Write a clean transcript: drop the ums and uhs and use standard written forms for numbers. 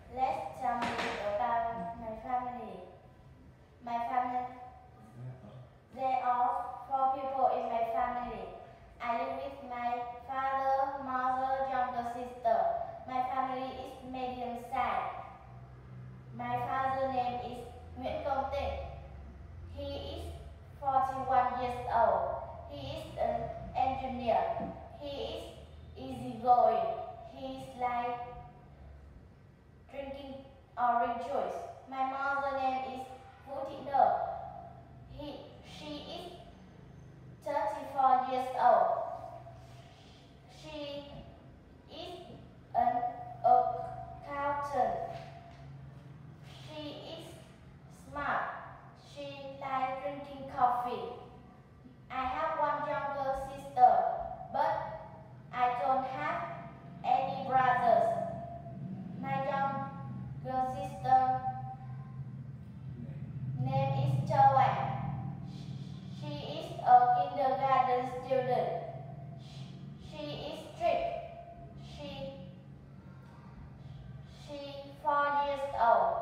Let's tell me about my family. My family, there are 4 people in my family. I live with my father, mother, younger sister. My family is medium size. My father's name is Nguyễn Công Tịnh. He is 41 years old. He is an engineer. He is easygoing. He is like drinking orange juice. My mother's name is Vũ Thị Nở. She is 34 years old. She is an accountant. She is smart. She likes drinking coffee. I have one younger sister, but I don't have any brothers. My younger sister name is Châu Anh. She is a kindergarten student. She is strict. She 4 years old.